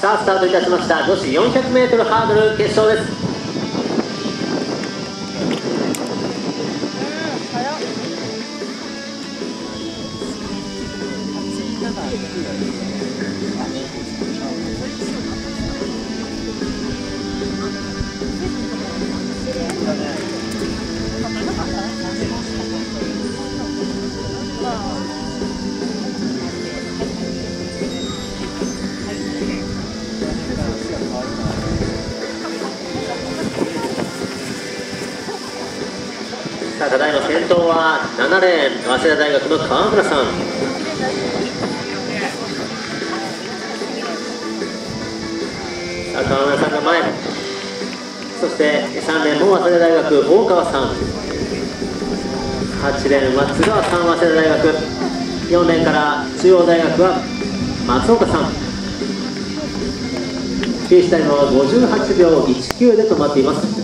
さあスタートいたしました女子 400m ハードル決勝です。さあただいま先頭は7レーン早稲田大学の川村さん。さあ川村さんが前、そして3レーンも早稲田大学大川さん、8レーンは津川さん早稲田大学、4レーンから中央大学は松岡さん。フィニッシュタイムは58秒19で止まっています。